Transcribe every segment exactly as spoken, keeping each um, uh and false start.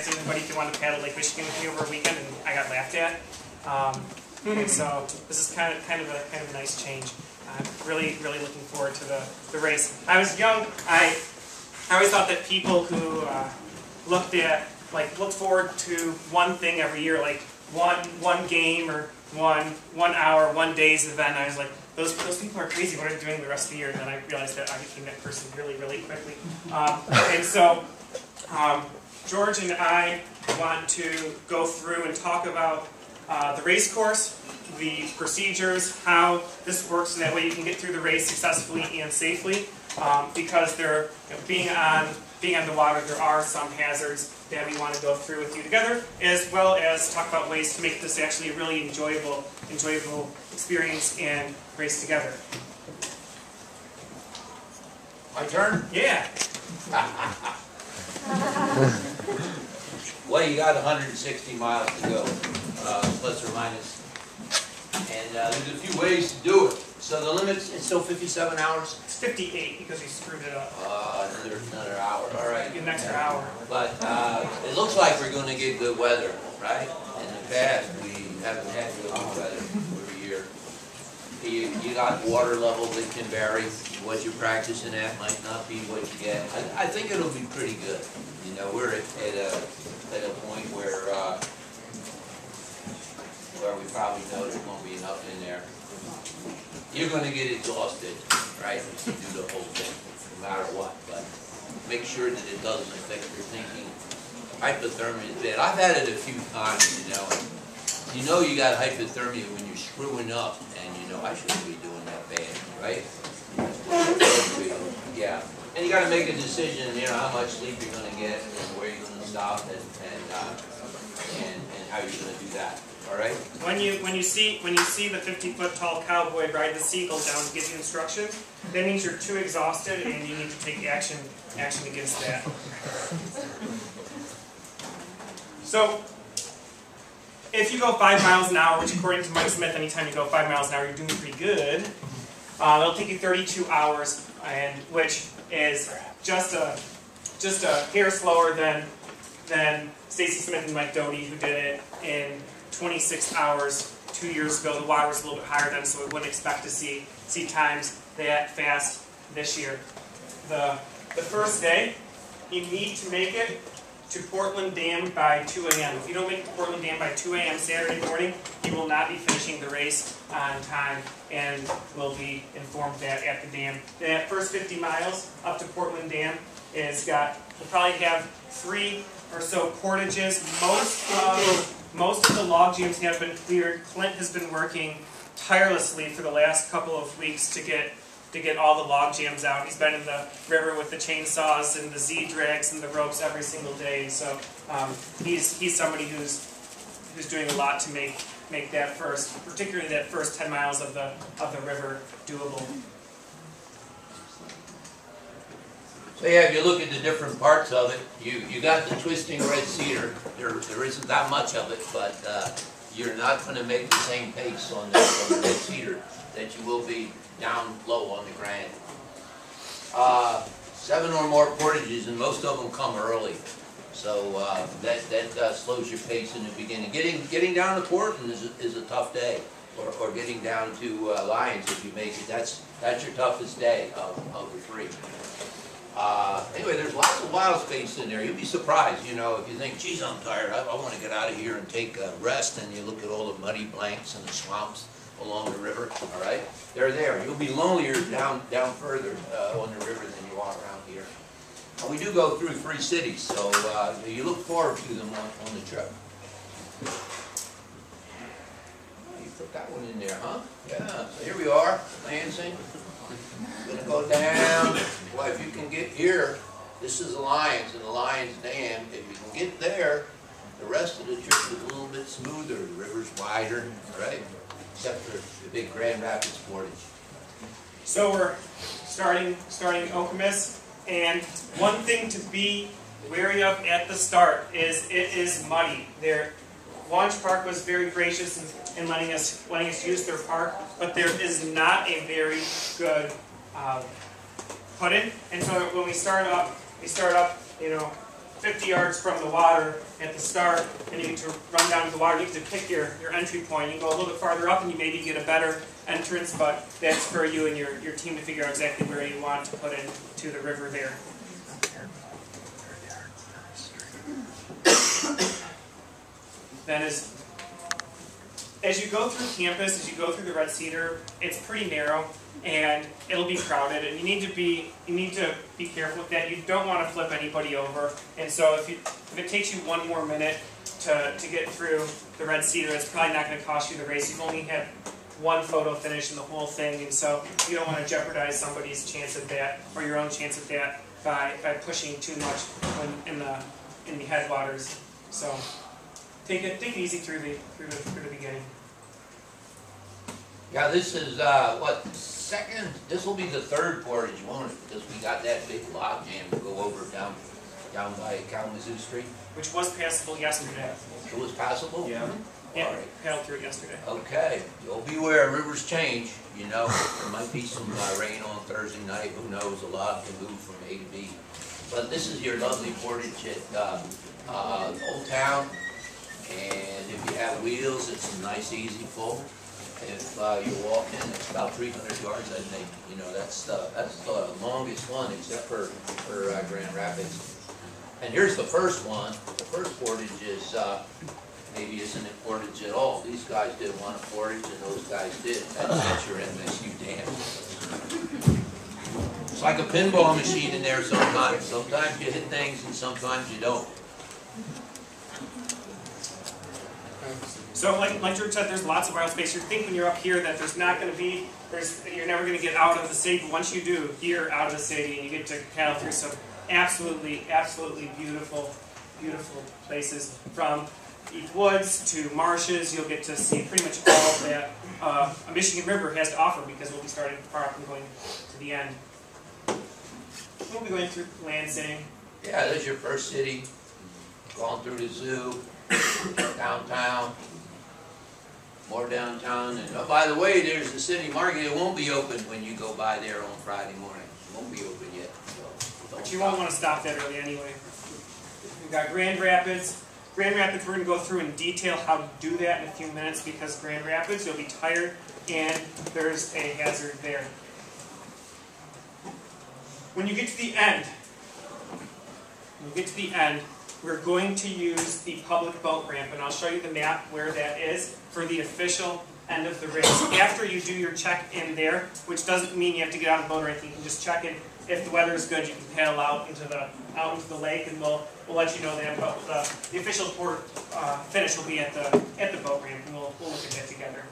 asked anybody if they wanted to paddle Lake Michigan with me over a weekend, and I got laughed at. Um, and so this is kind of kind of a kind of a nice change. I'm really really looking forward to the the race. I was young. I I always thought that people who uh, looked at like looked forward to one thing every year, like one one game or one one hour, one day's event. I was like, those those people are crazy. What are they doing the rest of the year? And then I realized that I became that person really really quickly. Um, and so um, George and I want to go through and talk about uh, the race course, the procedures, how this works, so that way you can get through the race successfully and safely. Um, because there, you know, being on being on the water, there are some hazards that we want to go through with you together, as well as talk about ways to make this actually a really enjoyable, enjoyable experience and race together. My turn? Yeah. Well, you got one hundred sixty miles to go, uh, plus or minus. And uh, there's a few ways to do it. So the limit's it's still fifty-seven hours? It's fifty-eight because we screwed it up. Uh, another, another hour, all right. An extra hour. But uh, it looks like we're going to get good weather, right? In the past, we haven't had good weather every year. You, you got water level that can vary. What you're practicing at might not be what you get. I, I think it'll be pretty good. You know, we're at, at, a, at a point where, uh, where we probably know there won't be enough in there. You're going to get exhausted, right, if you do the whole thing, no matter what. But make sure that it doesn't affect your thinking. Hypothermia is bad. I've had it a few times, you know. You know you got hypothermia when you're screwing up, and you know, I shouldn't be doing that bad, right? Yeah. And you got to make a decision, you know, how much sleep you're going to get, and where you're going to stop, and and, uh, and and how you're going to do that. All right. When you when you see when you see the fifty foot tall cowboy ride the seagull down to give you instructions, that means you're too exhausted and you need to take action action against that. So, if you go five miles an hour, which according to Mike Smith, anytime you go five miles an hour, you're doing pretty good. Uh, it'll take you thirty-two hours, and which is just a just a hair slower than than Stacy Smith and Mike Doty, who did it in twenty-six hours two years ago. The water was a little bit higher then, so we wouldn't expect to see see times that fast this year. The the first day, you need to make it to Portland Dam by two A M If you don't make it to Portland Dam by two A M Saturday morning, you will not be finishing the race on time, and will be informed that at the dam. That first fifty miles up to Portland Dam is got, we'll probably have three or so portages. Most of Most of the log jams have been cleared. Clint has been working tirelessly for the last couple of weeks to get to get all the log jams out. He's been in the river with the chainsaws and the Z-drags and the ropes every single day. So um, he's he's somebody who's who's doing a lot to make make that first, particularly that first ten miles of the of the river, doable. So yeah, if you look at the different parts of it, you, you got the twisting red cedar. There, there isn't that much of it, but uh, you're not going to make the same pace on the, on the red cedar that you will be down low on the grand. Uh, seven or more portages, and most of them come early. So uh, that, that uh, slows your pace in the beginning. Getting, getting down to Portland is a, is a tough day, or, or getting down to uh, Lyons if you make it. That's, that's your toughest day of, of the three. Uh, anyway, there's lots of wild space in there. You'll be surprised, you know, if you think, geez, I'm tired, I, I want to get out of here and take a rest, and you look at all the muddy blanks and the swamps along the river, all right? They're there. You'll be lonelier down down further uh, on the river than you are around here. And we do go through three cities, so uh, you look forward to them on, on the trip. Oh, you put that one in there, huh? Yeah, so here we are, Lansing. We're going to go down. Well, if you can get here, this is the Lyons and the Lyons Dam. If you can get there, the rest of the trip is a little bit smoother. The river's wider, right? Except for the big Grand Rapids portage. So we're starting starting Okemos, and one thing to be wary of at the start is it is muddy. Their Launch Park was very gracious in, in letting us letting us use their park, but there is not a very good uh, put-in. And so when we start up, we start up, you know, fifty yards from the water at the start, and you get to run down to the water. You get to pick your, your entry point. You go a little bit farther up, and you maybe get a better entrance, but that's for you and your, your team to figure out exactly where you want to put into the river there. Then as, as you go through campus, as you go through the Red Cedar, it's pretty narrow and it'll be crowded, and you need to be you need to be careful with that. You don't want to flip anybody over, and so if you if it takes you one more minute to to get through the Red Cedar, it's probably not going to cost you the race. You've only had one photo finish in the whole thing, and so you don't want to jeopardize somebody's chance at that or your own chance at that by by pushing too much when in the in the headwaters. So take it take it easy through the through the through the beginning. Yeah, this is uh, what second. This will be the third portage, won't it? Because we got that big log jam to go over down down by Kalamazoo Street. Which was passable yesterday. It was passable. Yeah. Yeah. All right. Paddled through it yesterday. Okay. You'll beware. Rivers change. You know, there might be some uh, rain on Thursday night. Who knows? A log can move from A to B. But this is your lovely portage at uh, uh, Old Town, and if you have wheels, it's a nice, easy pull. If uh, you're walking, it's about three hundred yards, I think. You know, that's the, that's the longest one, except for, for uh, Grand Rapids. And here's the first one. The first portage is, uh, maybe isn't it portage at all. These guys didn't want a portage, and those guys did. That's, that's your M S U dam. It's like a pinball machine in there sometimes. Sometimes you hit things, and sometimes you don't. So, like, like George said, there's lots of wild space. You think when you're up here that there's not going to be, there's, you're never going to get out of the city. But once you do, you're out of the city, and you get to paddle through some absolutely, absolutely beautiful, beautiful places. From deep woods to marshes, you'll get to see pretty much all that uh, a Michigan River has to offer, because we'll be starting far up and going to the end. We'll be going through Lansing. Yeah, there's your first city. Gone through the zoo, downtown. More downtown, and oh, by the way, there's the city market. It won't be open when you go by there on Friday morning. It won't be open yet. So but you won't want to stop that early anyway. We've got Grand Rapids. Grand Rapids, we're going to go through in detail how to do that in a few minutes, because Grand Rapids, you'll be tired, and there's a hazard there. When you get to the end, when you get to the end, we're going to use the public boat ramp, and I'll show you the map where that is for the official end of the race. After you do your check-in there, which doesn't mean you have to get out of the boat or anything, you can just check in. If the weather is good, you can paddle out into the out into the lake, and we'll we'll let you know that. But the, the official port uh, finish will be at the at the boat ramp, and we'll we'll look at that together.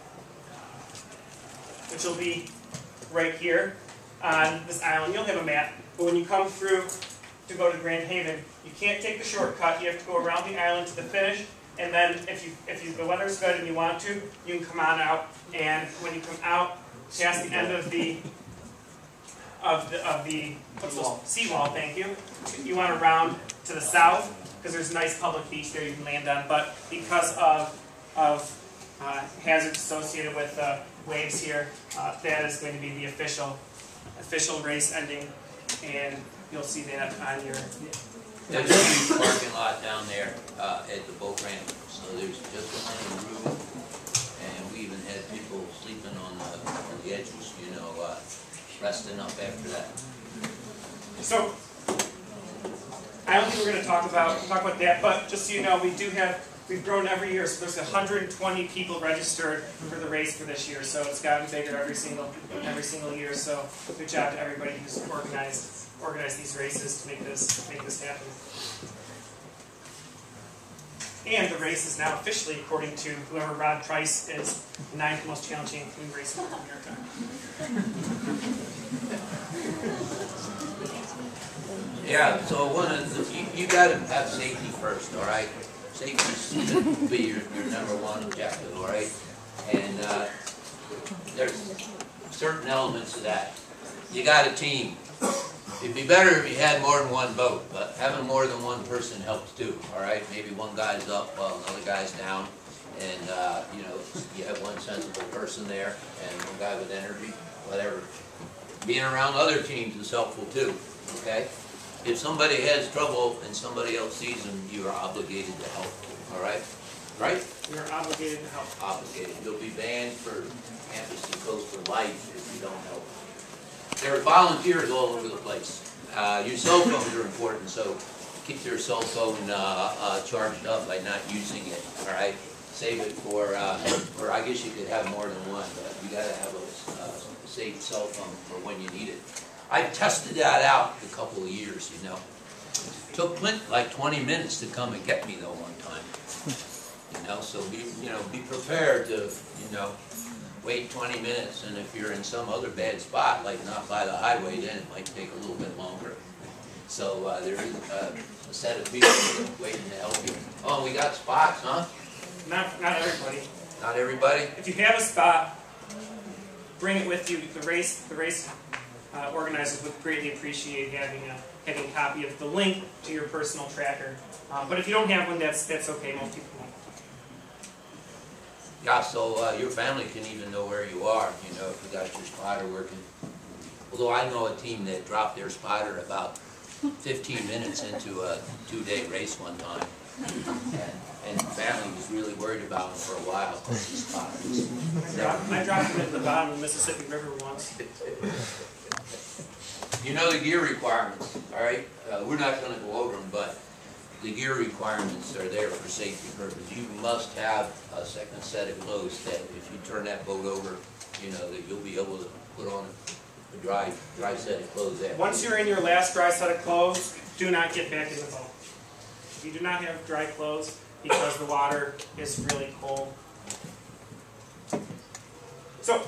Which will be right here on this island. You'll have a map, but when you come through to go to Grand Haven, you can't take the shortcut. You have to go around the island to the finish, and then if you if you, the weather's good and you want to, you can come on out. And when you come out past the end of the of the of the seawall, seawall, thank you. You want to round to the south, because there's a nice public beach there you can land on. But because of of uh, hazards associated with uh, waves here, uh, that is going to be the official official race ending, and you'll see that on your. There's a huge parking lot down there uh, at the boat ramp, so there's just plenty of room, and we even had people sleeping on the, on the edges, you know, uh, resting up after that. So, I don't think we're going to talk about talk about that, but just so you know, we do have we've grown every year, so there's one hundred twenty people registered for the race for this year, so it's gotten bigger every single every single year. So, good job to everybody who's organized. organize these races to make this make this happen. And the race is now officially, according to whoever Rod Price is, the ninth most challenging canoe race in America. Yeah, so one of the, you, you got to have safety first, all right? Safety should be your, your number one objective, all right? And uh, there's certain elements of that. You got a team. It'd be better if you had more than one boat, but having more than one person helps too, all right? Maybe one guy's up while another guy's down, and, uh, you know, you have one sensible person there and one guy with energy, whatever. Being around other teams is helpful too, okay? if somebody has trouble and somebody else sees them, you are obligated to help, all right? Right? You are obligated to help. Obligated. You'll be banned for campus and coast for life if you don't help. There are volunteers all over the place. Uh, your cell phones are important, so keep your cell phone uh, uh, charged up by not using it, all right? Save it for, uh, or I guess you could have more than one, but you gotta have a uh, safe cell phone for when you need it. I've tested that out a couple of years, you know. Took Clint like twenty minutes to come and get me though one time. You know, so be, you know, be prepared to, you know, wait twenty minutes, and if you're in some other bad spot, like not by the highway, then it might take a little bit longer. So uh, there is uh, a set of people waiting to help you. Oh, we got spots, huh? Not, not everybody. Not everybody? If you have a spot, bring it with you. The race, the race uh, organizers would greatly appreciate having a having a copy of the link to your personal tracker. Um, but if you don't have one, that's that's okay. Most people won't. Yeah, so uh, your family can even know where you are, you know, if you got your spotter working. Although I know a team that dropped their spotter about fifteen minutes into a two-day race one time. And, and the family was really worried about him for a while because his spotter was... I dropped, I dropped him at the bottom of the Mississippi River once. You know the gear requirements, all right? Uh, we're not going to go over them, but the gear requirements are there for safety purposes. You must have a second set of clothes that if you turn that boat over, you know, that you'll be able to put on a dry, dry set of clothes after. Once you're in your last dry set of clothes, do not get back in the boat. If you do not have dry clothes because the water is really cold. So,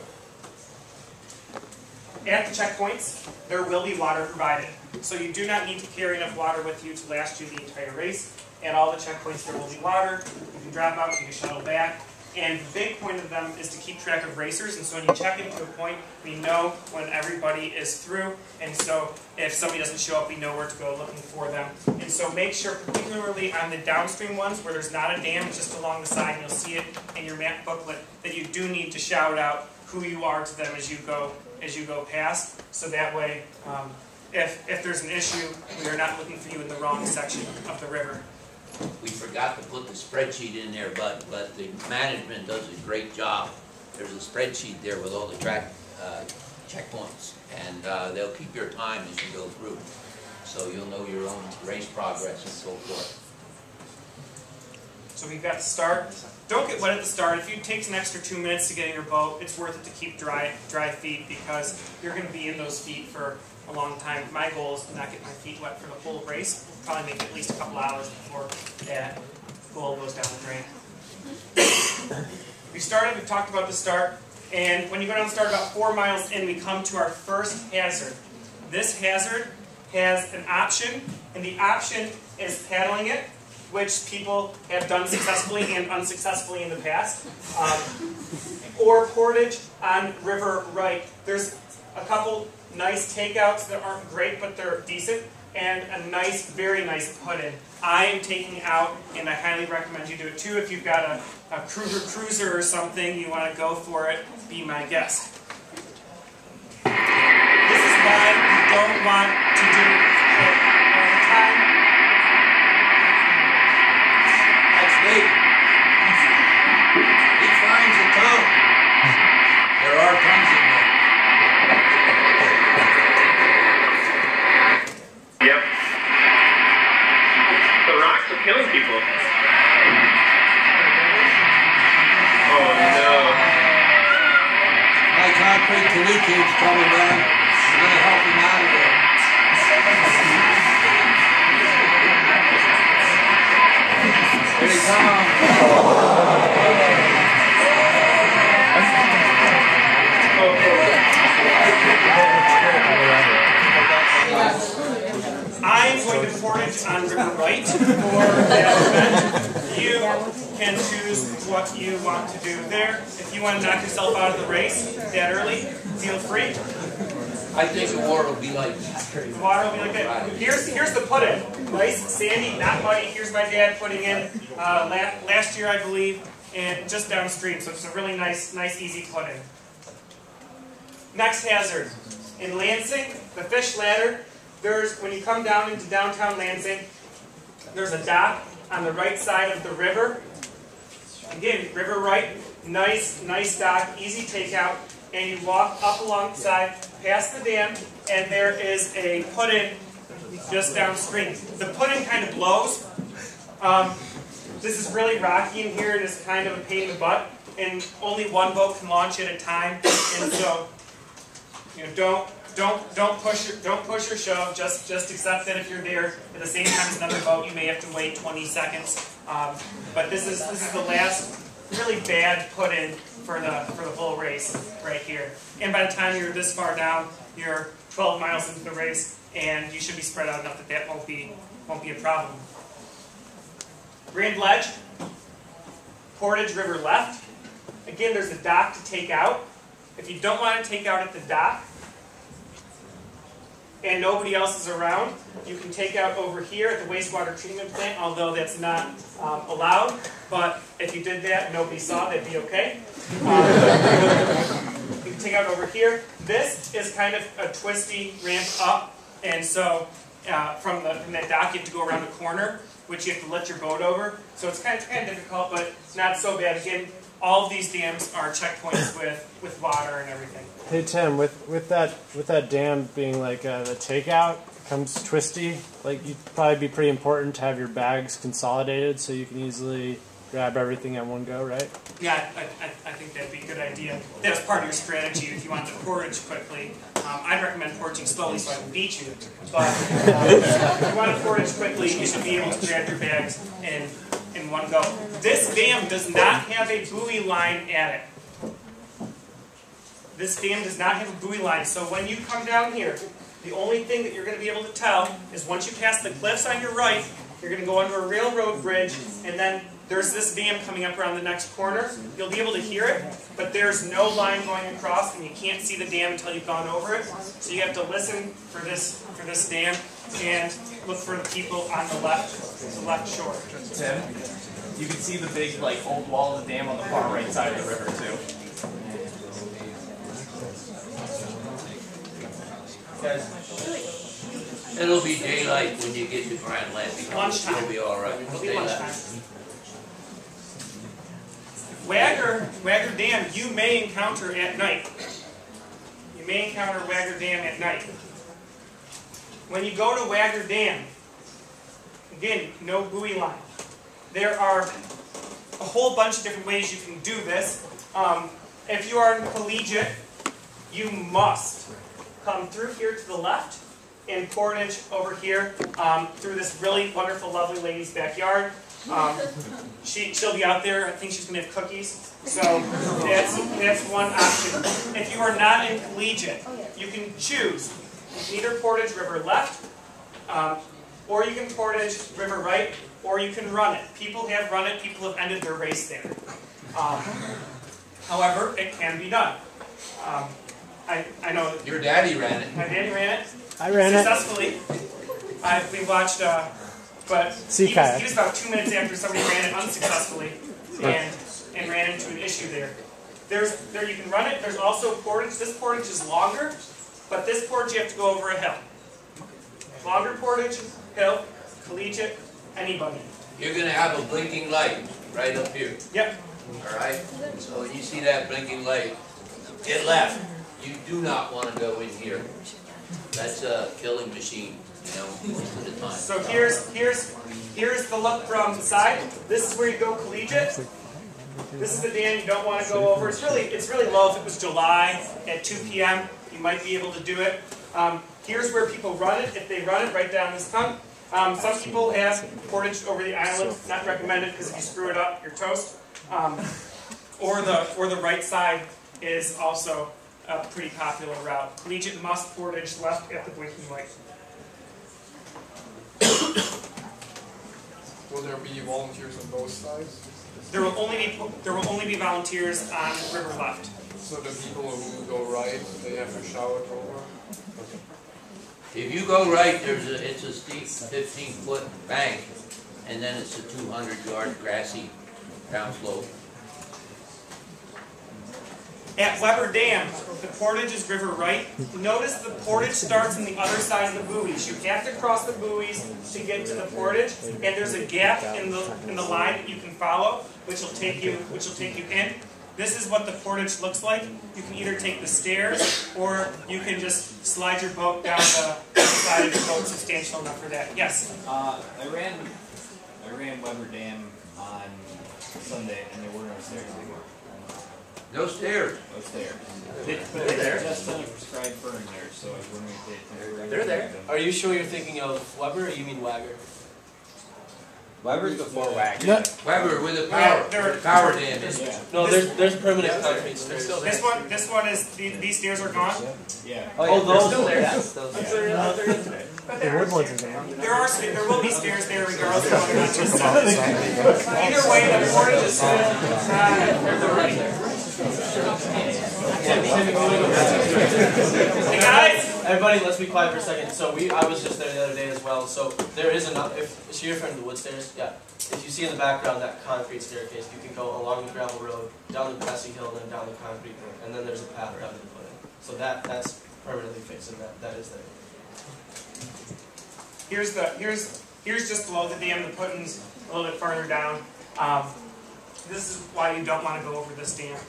at the checkpoints, there will be water provided. So you do not need to carry enough water with you to last you the entire race. At all the checkpoints there will be water. You can drop out, you can shuttle back. And the big point of them is to keep track of racers. And so when you check into a point, we know when everybody is through. And so if somebody doesn't show up, we know where to go looking for them. And so make sure, particularly on the downstream ones where there's not a dam, it's just along the side, and you'll see it in your map booklet, that you do need to shout out who you are to them as you go as you go past. So that way, um, if, if there's an issue, we are not looking for you in the wrong section of the river. We forgot to put the spreadsheet in there, but, but the management does a great job. There's a spreadsheet there with all the track uh, checkpoints, and uh, they'll keep your time as you go through. So you'll know your own race progress and so forth. So we've got the start. Don't get wet at the start. If it takes an extra two minutes to get in your boat, it's worth it to keep dry, dry feet because you're going to be in those feet for a long time. My goal is to not get my feet wet for the whole race. We'll probably make it at least a couple hours before that goal goes down the drain. We started, we talked about the start, and when you go down the start about four miles in, we come to our first hazard. This hazard has an option, and the option is paddling it, which people have done successfully and unsuccessfully in the past, um, or portage on River Right. There's a couple nice takeouts that aren't great, but they're decent, and a nice, very nice put-in. I am taking out, and I highly recommend you do it too. If you've got a, a Kruger Cruiser or something, you want to go for it, be my guest. This is why you don't want to do it all the time. That's me. He finds a tongue. There are tongues in there. Yep. The rocks are killing people. Oh no. My concrete canoe team's coming down. We're going to help him out of there. Here they come. I'm going to portage on River Right for that event. You can choose what you want to do there. If you want to knock yourself out of the race that early, feel free. I think the water will be like that. The water will be like that. Here's, here's the put-in. Nice, sandy, not muddy. Here's my dad putting in uh, la last year, I believe, and just downstream. So it's a really nice, nice, easy put-in. Next hazard. In Lansing, the fish ladder there's when you come down into downtown Lansing, there's a dock on the right side of the river. Again, river right, nice, nice dock, easy takeout, and you walk up alongside, past the dam, and there is a put-in just downstream. The put-in kind of blows. Um, this is really rocky in here, and it's kind of a pain in the butt, and only one boat can launch at a time, and so you know, don't don't don't push your, don't push or shove. Just just accept that if you're there at the same time as another boat, you may have to wait twenty seconds. Um, but this is this is the last really bad put-in for the for the whole race right here. And by the time you're this far down, you're twelve miles into the race, and you should be spread out enough that that won't be won't be a problem. Grand Ledge, Portage River left. Again, there's a dock to take out. If you don't want to take out at the dock, and nobody else is around, you can take out over here at the wastewater treatment plant, although that's not um, allowed. But if you did that and nobody saw, that'd be okay. Um, you can take out over here. This is kind of a twisty ramp up, and so uh, from, the, from that dock you have to go around the corner, which you have to lift your boat over. So it's kind of, kind of difficult, but not so bad. Again, all of these dams are checkpoints with, with water and everything. Hey Tim, with with that with that dam being like uh, the takeout comes twisty, like you'd probably be pretty important to have your bags consolidated so you can easily grab everything at one go, right? Yeah, I, I, I think that'd be a good idea. That's part of your strategy if you want to portage quickly. Um, I'd recommend portaging slowly so I can beat you. But um, if you want to portage quickly, you should be able to grab your bags in, in one go. This dam does not have a buoy line at it. This dam does not have a buoy line, so when you come down here, the only thing that you're going to be able to tell is once you pass the cliffs on your right, you're going to go under a railroad bridge, and then there's this dam coming up around the next corner. You'll be able to hear it, but there's no line going across, and you can't see the dam until you've gone over it. So you have to listen for this for this dam and look for the people on the left, the left shore. Tim, you can see the big like old wall of the dam on the far right side of the river too. It'll be daylight when you get to Grand Landing. Lunchtime. You'll be all right. It'll be lunchtime. Wagger, Wagger Dam, you may encounter at night. You may encounter Wagger Dam at night. When you go to Wagger Dam, again, no buoy line. There are a whole bunch of different ways you can do this. Um, if you are in collegiate, you must come through here to the left and portage over here um, through this really wonderful, lovely lady's backyard. Um, she, she'll be out there. I think she's going to have cookies. So that's, that's one option. If you are not in collegiate, you can choose. You can either portage river left, um, or you can portage river right, or you can run it. People have run it. People have ended their race there. Um, however, it can be done. Um, I, I know that Your daddy ran it. my daddy ran it. I ran successfully. it. I, we watched, uh, but Sea he was, kayak. he was about two minutes after somebody ran it unsuccessfully and, and ran into an issue there. There's, there you can run it. There's also portage. This portage is longer, but this portage you have to go over a hill. Longer portage, hill, collegiate, anybody. You're going to have a blinking light right up here. Yep. All right? So when you see that blinking light, get left. You do not want to go in here. That's a killing machine, you know, most of the time. So here's here's here's the look from the side. This is where you go collegiate. This is the dam you don't want to go over. It's really it's really low. If it was July at two P M, you might be able to do it. Um, here's where people run it. If they run it right down this tongue. Um, some people have portage over the island. Not recommended because if you screw it up, you're toast. Um, or the or the right side is also a pretty popular route. Collegiate must portage left at the blinking light. Will there be volunteers on both sides? There will only be there will only be volunteers on river left. So the people who go right, they have to shout over? If you go right, there's a, it's a steep fifteen foot bank, and then it's a two hundred yard grassy down slope. At Weber Dam, the portage is river right. Notice the portage starts on the other side of the buoys. You have to cross the buoys to get to the portage, and there's a gap in the in the line that you can follow, which will take you which will take you in. This is what the portage looks like. You can either take the stairs, or you can just slide your boat down the side of your boat, substantial enough for that. Yes? Uh, I ran, I ran Weber Dam on Sunday, and there were no stairs anymore. No stairs. No stairs. They, But they're there. just done a prescribed burn there, so I was wondering if they temporarily. They're there. them. Are you sure you're thinking of Weber or you mean Wagger? Weber's before Wagner. No. Weber with a power, Yeah, there- power dam. Yeah. No, there's there's permanent concrete stairs. This one, this one is the, these stairs are gone. Yeah. Oh, those? still there. Yes, those. But The there, wood ones are there. there are sta- there will be stairs there regardless of whether or not just either way, the portage is still uh, the right. Hey guys. Everybody, let's be quiet for a second. So we, I was just there the other day as well. So there is another. If is she referring to the wood stairs? Yeah. If you see in the background that concrete staircase, you can go along the gravel road, down the grassy hill, then down the concrete road, and then there's a path down to the footing. So that that's permanently fixed, and that that is there. Here's the here's here's just below the dam. The pudding's a little bit farther down. Um, this is why you don't want to go over this dam.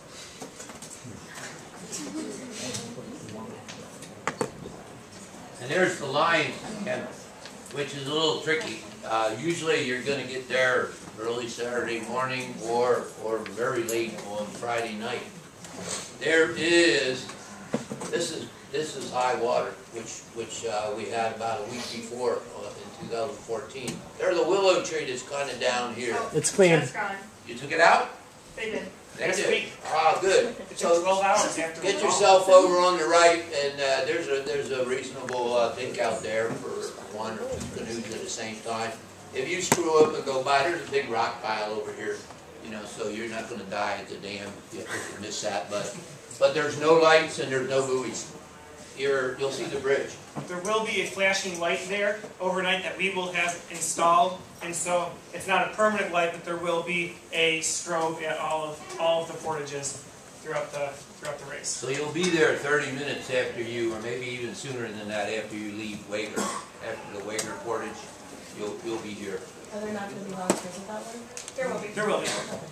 And there's the line, and, which is a little tricky. Uh, usually you're going to get there early Saturday morning or or very late on Friday night. There is this is this is high water, which which uh, we had about a week before uh, in two thousand fourteen. There's a willow tree that's kind of down here. It's clean. That's gone. You took it out? They did. They Next did. week. Ah, good. It took twelve hours after. Get we yourself over on the right, and uh, there's a there's a reasonable uh, takeout there for one or two canoes at the same time. If you screw up and go by, there's a big rock pile over here, you know, so you're not going to die at the dam if you miss that. But but there's no lights and there's no buoys. You're you'll see the bridge. There will be a flashing light there overnight that we will have installed, and so it's not a permanent light, but there will be a strobe at all of all of the portages throughout the throughout the race. So you'll be there thirty minutes after you, or maybe even sooner than that, after you leave Wager, after the Wager portage. You'll you'll be here. Are there not going to be long stairs at that one? There will be. There will be.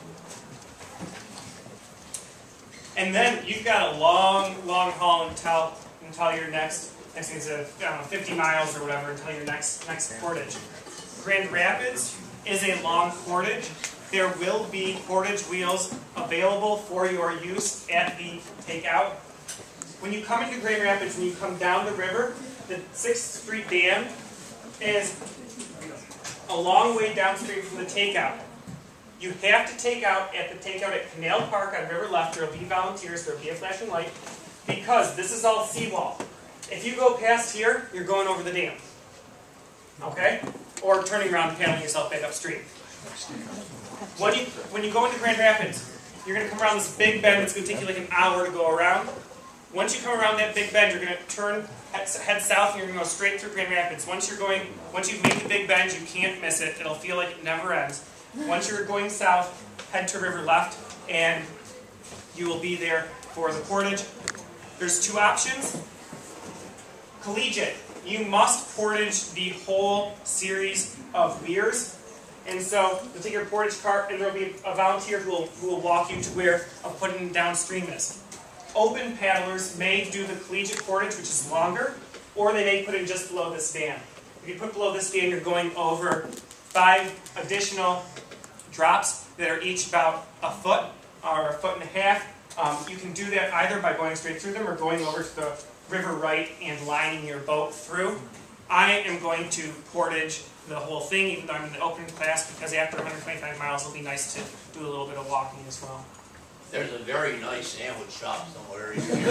And then you've got a long, long haul until until your next next thing is a, I don't know, fifty miles or whatever until your next next portage. Grand Rapids is a long portage. There will be portage wheels available for your use at the takeout. When you come into Grand Rapids and you come down the river, the sixth Street Dam is a long way downstream from the takeout. You have to take out at the takeout at Canal Park on River Left. There will be volunteers, there will be a flashing light, because this is all seawall. If you go past here, you're going over the dam. Okay? Or turning around and paddling yourself back upstream. When you, when you go into Grand Rapids, you're going to come around this big bend that's going to take you like an hour to go around. Once you come around that big bend, you're going to turn, head, head south, and you're going to go straight through Grand Rapids. Once you're going, once you've made the big bend, you can't miss it. It'll feel like it never ends. Once you're going south, head to River Left, and you will be there for the portage. There's two options. Collegiate. You must portage the whole series of weirs. And so you'll take your portage cart, and there will be a volunteer who will, who will walk you to where a putting downstream is. Open paddlers may do the collegiate portage, which is longer, or they may put in just below this dam. If you put below this dam, you're going over five additional drops that are each about a foot or a foot and a half. Um, you can do that either by going straight through them or going over to the river right and lining your boat through. I am going to portage the whole thing, even though I'm in the open class, because after one hundred twenty-five miles, it'll be nice to do a little bit of walking as well. There's a very nice sandwich shop somewhere in here.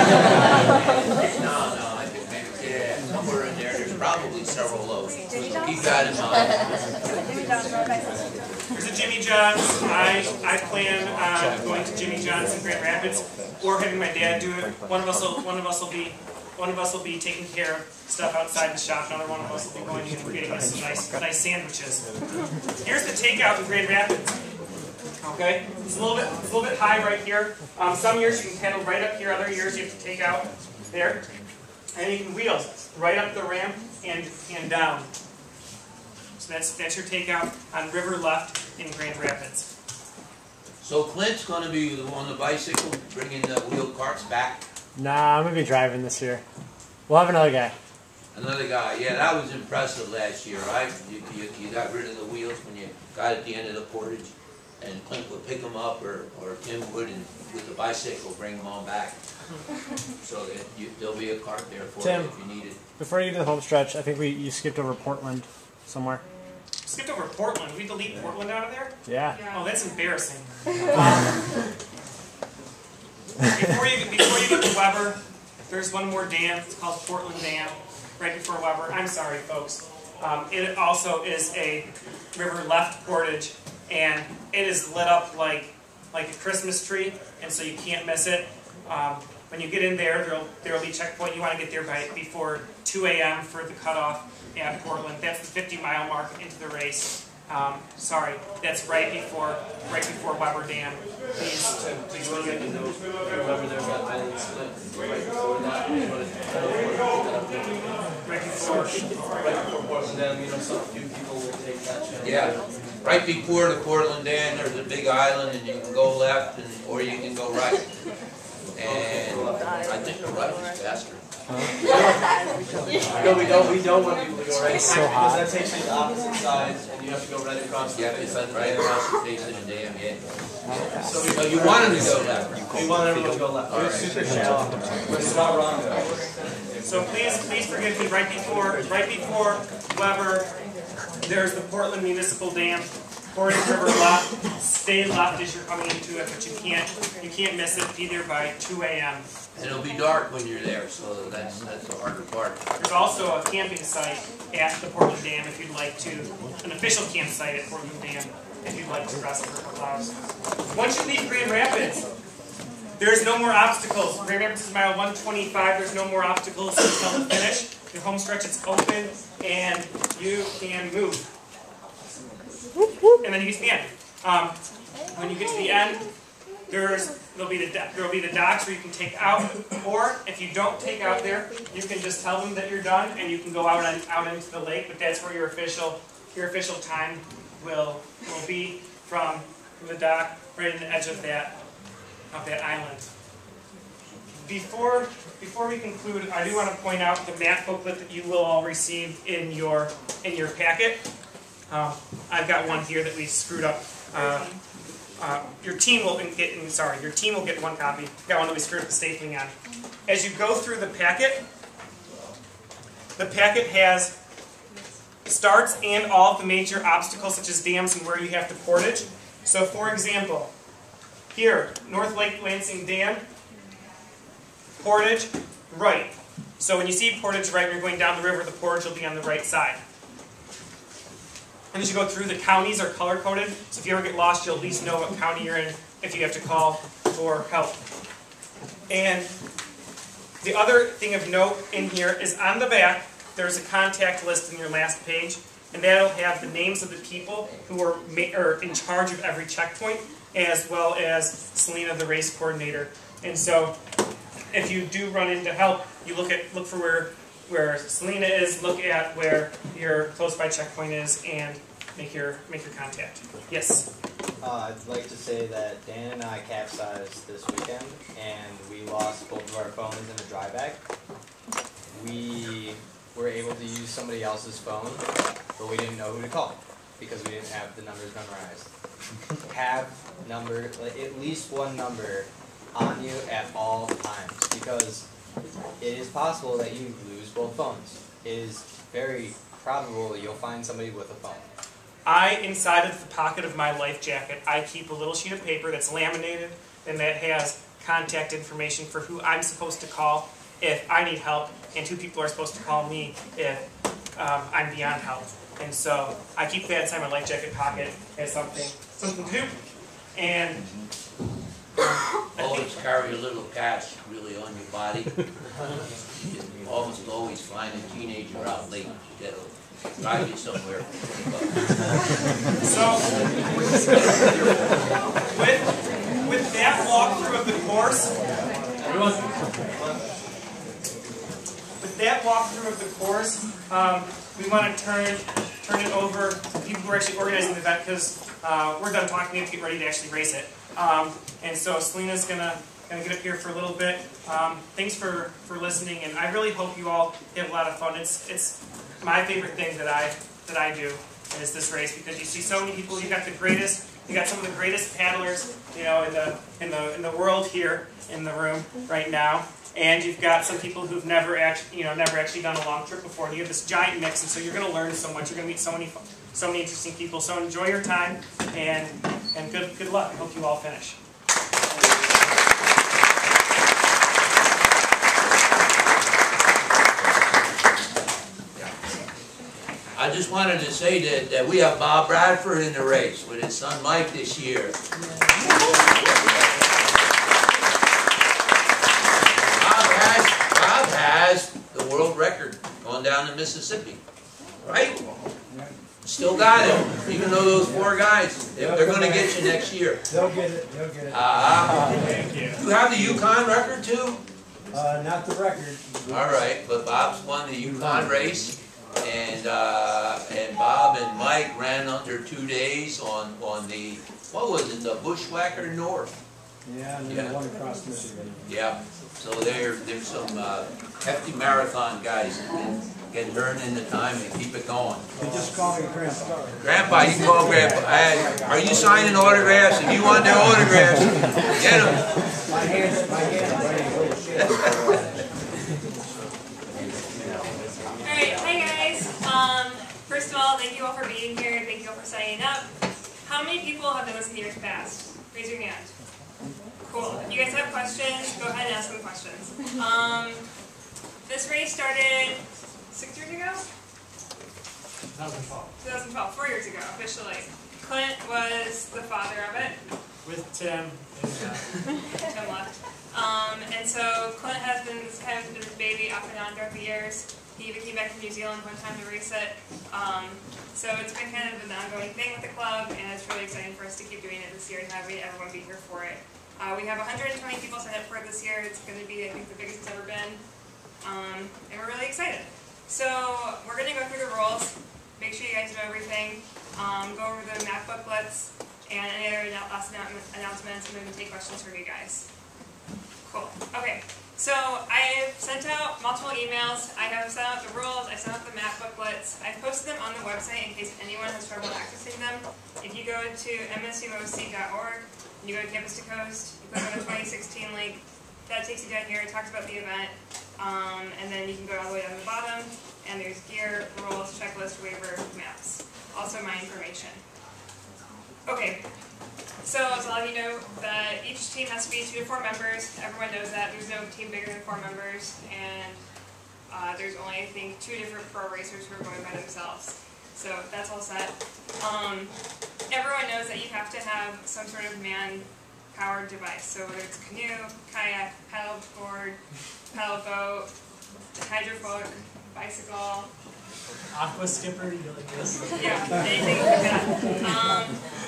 no, no, I think maybe, yeah, somewhere in there. There's probably several loaves. So keep that in mind. There's a Jimmy John's. I, I plan on going to Jimmy John's in Grand Rapids, or having my dad do it. One of us will, one of us will be, one of us will be taking care of stuff outside the shop. Another one of us will be going in and getting us some nice, nice sandwiches. Here's the takeout in Grand Rapids. Okay, it's a little bit, it's a little bit high right here. Um, some years you can handle right up here. Other years you have to take out there, and you can wheel right up the ramp and and down. So that's that's your takeout on River Left in Grand Rapids. So Clint's going to be on the bicycle, bringing the wheel carts back. Nah, I'm gonna be driving this year. We'll have another guy. Another guy, yeah, that was impressive last year, right? You, you, you got rid of the wheels when you got at the end of the portage, and Clint would pick them up, or, or Tim would, and with the bicycle bring them on back. So that you, there'll be a cart there for Tim, you if you need it. Before you get to the home stretch, I think we you skipped over Portland somewhere. Skipped over Portland. We delete Portland out of there? Yeah. Oh, that's embarrassing. Um, before you before you get to Weber, there's one more dam. It's called Portland Dam, right before Weber. I'm sorry, folks. Um, it also is a river left portage, and it is lit up like like a Christmas tree, and so you can't miss it. Um, when you get in there, there'll there'll be a checkpoint. You want to get there by before two A M for the cutoff at Portland. That's the fifty mile mark into the race. Um, sorry, that's right before right before Weber Dam. Please, please look at it. Remember there's that island split right before that. You want to kind of put that up there. Right before. Right before Portland Dam, you know, some few people will take that chance. Yeah, right before the Portland Dam, there's a big island, and you can go left, and or you can go right. And I think the right is faster. No, we don't. We don't want people to go right. It's so hot. Because that takes you to the opposite sides, and you have to go right across the Yeah, face it's of the right dam. across the face of the dam, yeah. So So we, you want them to go left. we want everyone to go left. All right. Super shallow, but it's not wrong. So please, please forgive me. Right before, right before Weber, there's the Portland Municipal Dam. Portage River left. Stay left as you're coming into it, but you can't, you can't miss it. Be there by two A M And it'll be dark when you're there, so that's that's the harder part. There's also a camping site at the Portland Dam if you'd like to, an official campsite at Portland Dam if you'd like to rest for a couple hours. Once you leave Grand Rapids, there's no more obstacles. Grand Rapids is mile one twenty-five. There's no more obstacles until the finish. Your home stretch is open and you can move. And then you get to the end. Um, when you get to the end, there's there'll be the there'll be the docks where you can take out, or if you don't take out there, you can just tell them that you're done and you can go out and out into the lake. But that's where your official your official time will will be from the dock right in the edge of that of that island. Before before we conclude, I do want to point out the map booklet that you will all receive in your in your packet. Um, I've got one here that we screwed up. Uh, uh, your team will get. Sorry, your team will get one copy. Got one that we screwed up the stapling on. As you go through the packet, the packet has starts and all of the major obstacles such as dams and where you have to portage. So, for example, here North Lake Lansing Dam, portage right. So when you see portage right, you're going down the river. The portage will be on the right side. And as you go through, the counties are color-coded, so if you ever get lost, you'll at least know what county you're in if you have to call for help. And the other thing of note in here is on the back, there's a contact list in your last page, and that'll have the names of the people who are, ma are in charge of every checkpoint, as well as Selena, the race coordinator. And so, if you do run into help, you look at look for where where Selena is, look at where your close by checkpoint is, and make your make your contact. Yes? Uh, I'd like to say that Dan and I capsized this weekend, and we lost both of our phones in a dry bag. We were able to use somebody else's phone, but we didn't know who to call because we didn't have the numbers memorized. Have number, like, at least one number on you at all times, because it is possible that you lose both phones. It is very probable you'll find somebody with a phone. I, inside of the pocket of my life jacket, I keep a little sheet of paper that's laminated and that has contact information for who I'm supposed to call if I need help, and two people are supposed to call me if um, I'm beyond help. And so I keep that inside my life jacket pocket as something, something to do. And Always carry a little cash really on your body. You almost always find a teenager out late that'll drive you somewhere. so with, with that walkthrough of the course, with that walkthrough of the course, um, we want to turn turn it over to people who are actually organizing the event, because uh, we're done talking. We have to get ready to actually race it. Um, and so Selena's gonna gonna get up here for a little bit. Um, thanks for for listening, and I really hope you all have a lot of fun. It's it's my favorite thing that I that I do is this race, because you see so many people. You got the greatest. You got some of the greatest paddlers, you know, in the in the in the world here in the room right now. And you've got some people who've never actually, you know, never actually done a long trip before. And you have this giant mix, and so you're going to learn so much. You're going to meet so many, so many interesting people. So enjoy your time, and and good good luck. I hope you all finish. I just wanted to say that, that we have Bob Bradford in the race with his son Mike this year. Bob has, Bob has the world record going down to Mississippi, right? Still got it, even though those four guys, they're, they're going to get you next year. They'll get it, they'll get it. Uh, Thank you. you have the Yukon record too? Uh, not the record. All right, but Bob's won the Yukon race. And uh, and Bob and Mike ran under two days on on the, what was it, the Bushwhacker North? Yeah, and then Yeah. the one across Michigan. Yeah. So there there's some uh, hefty marathon guys that can, can turn in the time and keep it going. They just call me Grandpa. Grandpa, you can call Grandpa. Hey, are you signing autographs? If you want their autographs, get them. My hands, my hands, my hands, little shit. Alright, hi guys. Um, first of all, thank you all for being here. Thank you all for signing up. How many people have done this in years past? Raise your hand. Cool. If you guys have questions, go ahead and ask them questions. Um, this race started six years ago? twenty twelve. twenty twelve, four years ago, officially. Clint was the father of it. With Tim. Tim left. Um, and so Clint has been, this kind of been his baby off and on throughout the years. He even came back from New Zealand one time to race it. Um, so it's been kind of an ongoing thing with the club, and it's really exciting for us to keep doing it this year and having everyone be here for it. Uh, we have one hundred twenty people signed up for it this year. It's going to be, I think, the biggest it's ever been. Um, and we're really excited. So we're going to go through the rules, make sure you guys know everything, um, go over the map booklets, and any other last announcements, and then we take questions from you guys. Cool. Okay. So I've sent out multiple emails. I have sent out the rules. I sent out the map booklets. I've posted them on the website in case anyone has trouble accessing them. If you go to m s u o c dot org, and you go to Campus to Coast, you click on the twenty sixteen link, that takes you down here. It talks about the event, um, and then you can go all the way down to the bottom, and there's gear, rules, checklist, waiver, maps. Also my information. Okay. So, as a lot of you know, that each team has to be two to four members. Everyone knows that. There's no team bigger than four members, and uh, there's only, I think, two different pro racers who are going by themselves. So that's all set. Um, everyone knows that you have to have some sort of man-powered device. So whether it's canoe, kayak, paddle board, paddle boat, hydrofoil, bicycle. Aqua skipper, you like this? Yeah, anything like that. Um,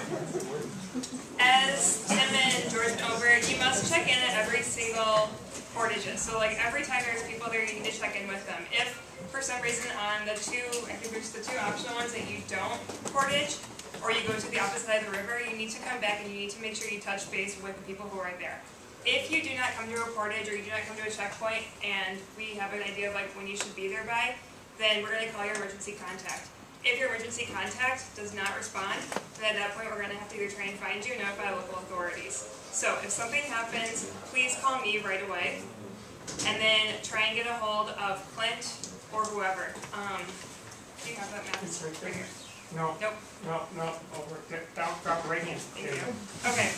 As Tim and George went over, you must check in at every single portages. So like every time there's people there, you need to check in with them. If for some reason on the two, I think there's the two optional ones that you don't portage, or you go to the opposite side of the river, you need to come back and you need to make sure you touch base with the people who are there. If you do not come to a portage or you do not come to a checkpoint and we have an idea of like when you should be there by, then we're going to call your emergency contact. If your emergency contact does not respond, then at that point we're going to have to either try and find you or notify local authorities. So if something happens, please call me right away, and then try and get a hold of Clint or whoever. Um, do you have that map? It's right there. here. No. Nope. No, no. Over. Get down. Drop it right in. Thank you. Okay.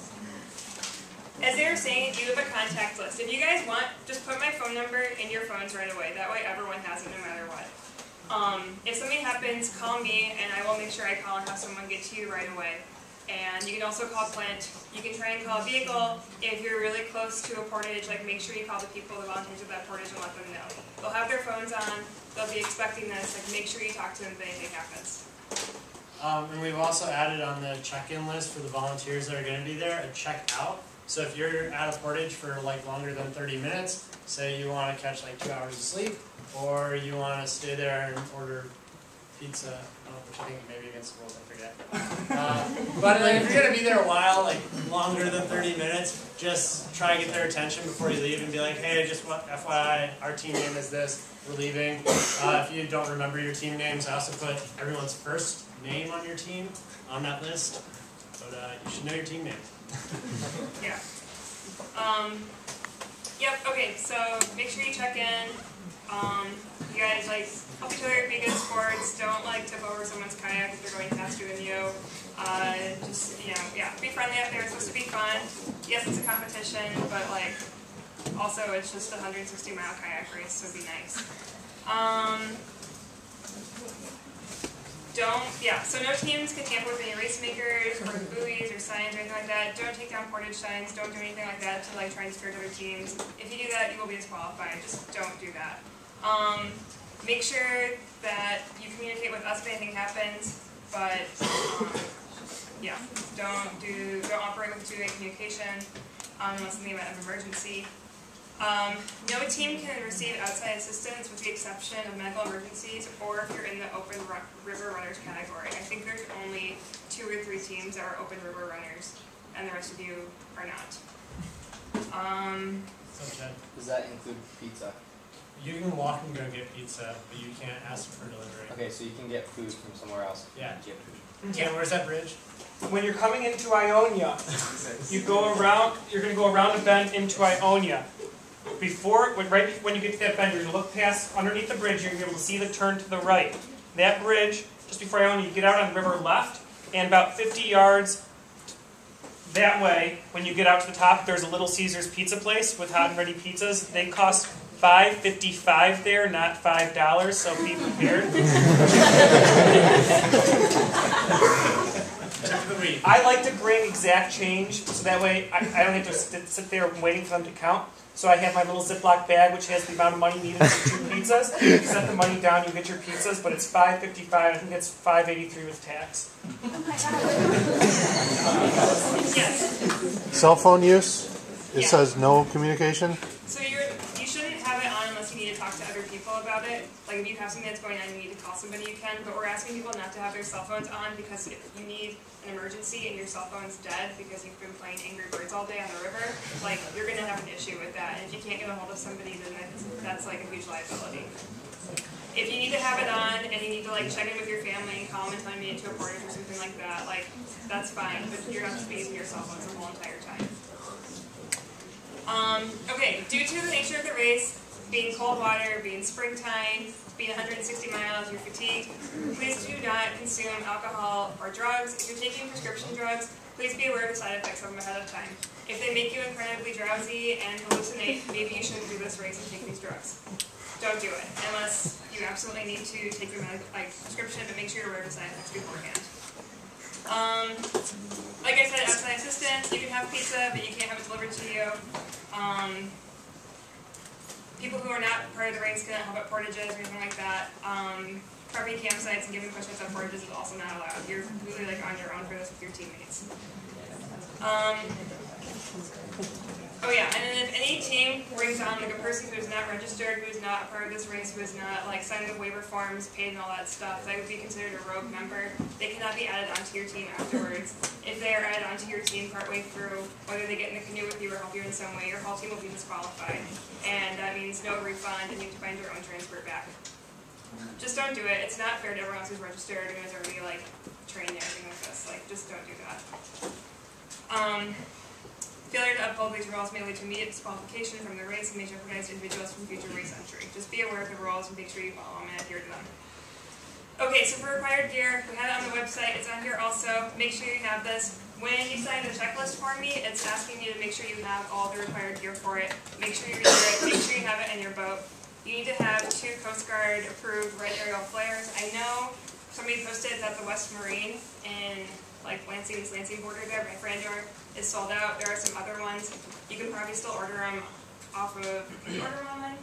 As they were saying, you have a contact list. If you guys want, just put my phone number in your phones right away. That way everyone has it no matter what. Um, if something happens, call me and I will make sure I call and have someone get to you right away. And you can also call Clint. You can try and call a vehicle. If you're really close to a portage, like make sure you call the people, the volunteers at that portage, and let them know. They'll have their phones on. They'll be expecting this. Like make sure you talk to them if anything happens. Um, and we've also added on the check-in list for the volunteers that are going to be there a check-out. So if you're at a portage for like longer than thirty minutes, say you want to catch like two hours of sleep, or you want to stay there and order pizza, oh, which I think maybe against the rules, I forget. Uh, but like, if you're going to be there a while, like longer than thirty minutes, just try and get their attention before you leave and be like, hey, just F Y I, our team name is this, we're leaving. Uh, if you don't remember your team names, I also put everyone's first name on your team on that list, but uh, you should know your team name. Yeah. Um, yep, okay, so make sure you check in. Um, you guys, like, help each other, be good sports. Don't, like, tip over someone's kayak if they're going faster than you. Uh, just, you know, yeah, be friendly out there. It's supposed to be fun. Yes, it's a competition, but, like, also it's just a one hundred sixty mile kayak race, so be nice. Um, Don't, yeah, so no teams can tamper with any race makers or buoys or signs or anything like that. Don't take down portage signs. Don't do anything like that to like try and discourage other teams. If you do that, you will be disqualified. Just don't do that. Um, make sure that you communicate with us if anything happens, but um, yeah, don't do, don't operate with two-way communication um, unless in the event of emergency. Um, no team can receive outside assistance with the exception of medical emergencies or if you're in the open ru river runners category. I think there's only two or three teams that are open river runners and the rest of you are not. Um, Does that include pizza? You can walk and go get pizza, but you can't ask for delivery. Okay, so you can get food from somewhere else. Yeah. Get food. Yeah, where's that bridge? When you're coming into Ionia, you go around, you're going to go around a bend into Ionia. Before, when, right when you get to that bend, you're going to look past, underneath the bridge, you're going to be able to see the turn to the right. That bridge, just before Ionia, you get out on the river left, and about fifty yards that way, when you get out to the top, there's a Little Caesars pizza place with hot and ready pizzas. They cost five fifty-five there, not five dollars, so be prepared. I like to bring exact change, so that way I, I don't have to sit, sit there waiting for them to count. So I have my little Ziploc bag, which has the amount of money needed for two pizzas. You set the money down, you get your pizzas, but it's five fifty-five. I think it's five eighty-three with tax. yes. Cell phone use? It Yeah. says no communication? So you're, you shouldn't have it on unless you need to talk to other people about it. Like if you have something that's going on and you need to call somebody, you can. But we're asking people not to have their cell phones on because if you need an emergency and your cell phone's dead because you've been playing Angry Birds all day on the river, like you're going to have an issue with that. And if you can't get a hold of somebody, then that's, that's like a huge liability. If you need to have it on and you need to like check in with your family and call them and tell them you need to a portage or something like that, like that's fine. But you're not supposed to be using your cell phones the whole entire time. Um, okay, due to the nature of the race, being cold water, being springtime, being one hundred sixty miles, you're fatigued, please do not consume alcohol or drugs. If you're taking prescription drugs, please be aware of the side effects of them ahead of time. If they make you incredibly drowsy and hallucinate, maybe you shouldn't do this race and take these drugs. Don't do it, unless you absolutely need to take your like, prescription, but make sure you're aware of the side effects beforehand. Um, like I said, outside assistance, you can have pizza, but you can't have it delivered to you. Um, people who are not part of the race cannot help at portages or anything like that. Um, prepping campsites and giving questions on portages is also not allowed. You're completely like on your own for this with your teammates. Um, oh yeah, and then if any team brings on like a person who is not registered, who is not a part of this race, who is not like signed the waiver forms, paid and all that stuff, that would be considered a rogue member. They cannot be added onto your team afterwards. If they are added onto your team partway through, whether they get in the canoe with you or help you in some way, your whole team will be disqualified. And that means no refund and you have to find your own transport back. Just don't do it. It's not fair to everyone else who's registered and is already like trained and everything like this. Like, just don't do that. Um, failure to uphold these rules may lead to immediate disqualification from the race and may jeopardize individuals from future race entry. Just be aware of the rules and make sure you follow them and adhere to them. Okay, so for required gear, we have it on the website. It's on here also. Make sure you have this. When you sign the checklist for me, it's asking you to make sure you have all the required gear for it. Make sure you read it. Make sure you have it in your boat. You need to have two Coast Guard approved red aerial flares. I know somebody posted that the West Marine in like Lansing, this Lansing border there by Frandor is sold out. There are some other ones. You can probably still order them off of, can you order them online?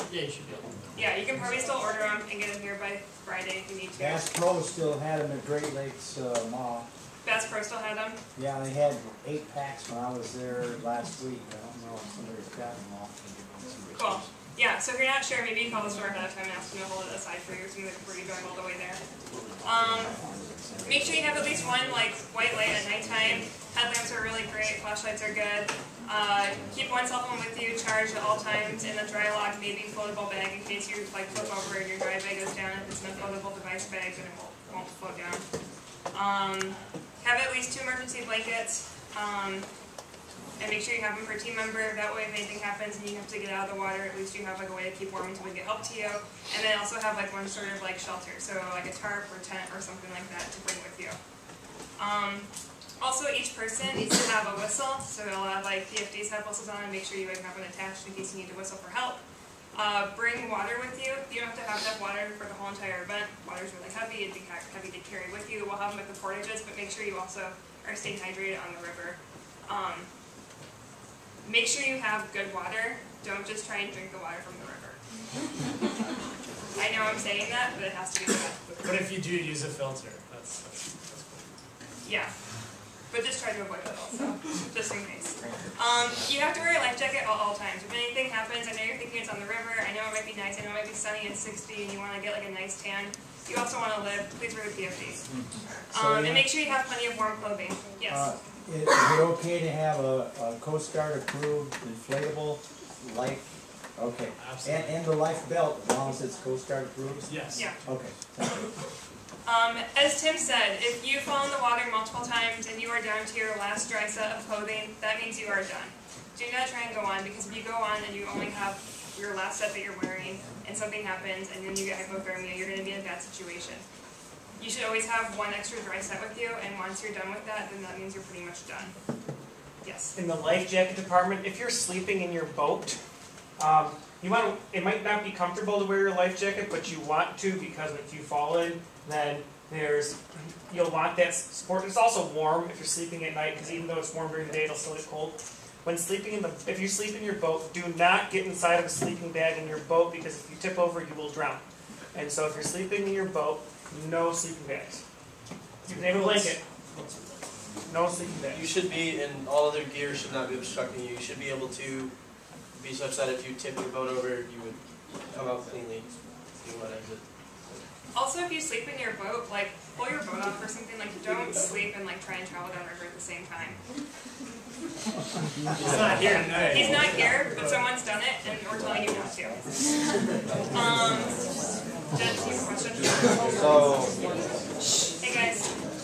Yeah, you should be able to. Yeah, you can probably still order them and get them here by Friday if you need to. Bass Pro still had them at Great Lakes uh, Mall. Bass Pro still had them? Yeah, they had eight packs when I was there last week. I don't know if somebody's got them all. Cool. Yeah, so if you're not sure, maybe you call the store ahead of time and ask them to hold it aside for you so before you drive all the way there. Um, make sure you have at least one like white light at nighttime. Headlamps are really great, flashlights are good. Uh, keep one cell phone with you, charged at all times in a dry lock, maybe floatable bag in case you like flip over and your dry bag goes down. If it's in a floatable device bag, then it won't, won't float down. Um, have at least two emergency blankets. Um, And make sure you have them for a team member. That way if anything happens and you have to get out of the water, at least you have like a way to keep warm until we get help to you. And then also have like one sort of like shelter, so like a tarp or tent or something like that to bring with you. Um, also each person needs to have a whistle, so a lot of like P F Ds have whistles on and make sure you like, have one attached in case you need to whistle for help. Uh, bring water with you. You don't have to have enough water for the whole entire event. Water's really heavy, it'd be heavy to carry with you. We'll have them at the portages, but make sure you also are staying hydrated on the river. Um, Make sure you have good water. Don't just try and drink the water from the river. I know I'm saying that, but it has to be said. But if you do use a filter, that's, that's, that's cool. Yeah. But just try to avoid it also, just in case. Um, you have to wear a life jacket at all times. If anything happens, I know you're thinking it's on the river, I know it might be nice, I know it might be sunny and sixty and you want to get like a nice tan. You also want to live, please wear the P F Ds. Um, and make sure you have plenty of warm clothing. Yes? Uh, is it okay to have a, a Coast Guard approved inflatable life? Okay. Absolutely. And, and the life belt, as long as it's Coast Guard approved? Yes. Yeah. Okay. Thank you. Um, as Tim said, if you fall in the water multiple times and you are down to your last dry set of clothing, that means you are done. Do not try and go on, because if you go on and you only have your last set that you're wearing and something happens and then you get hypothermia, you're going to be in a bad situation. You should always have one extra dry set with you, and once you're done with that, then that means you're pretty much done. Yes? In the life jacket department, if you're sleeping in your boat, um, you want to, it might not be comfortable to wear your life jacket, but you want to, because if you fall in, then there's, you'll want that support. It's also warm if you're sleeping at night, because even though it's warm during the day, it'll still get cold. When sleeping in the, if you sleep in your boat, do not get inside of a sleeping bag in your boat, because if you tip over, you will drown. And so if you're sleeping in your boat, no sleeping bags. You can have a blanket. No sleeping bags. You should be, and all other gear should not be obstructing you. You should be able to be such that if you tip your boat over, you would come out cleanly. You would exit. Also, if you sleep in your boat, like, pull your boat off or something, like, don't sleep and, like, try and travel down the river at the same time. He's not here tonight. He's not here, but someone's done it, and we're telling you not to. Um, Jen, do you have a question? So, Hey, guys.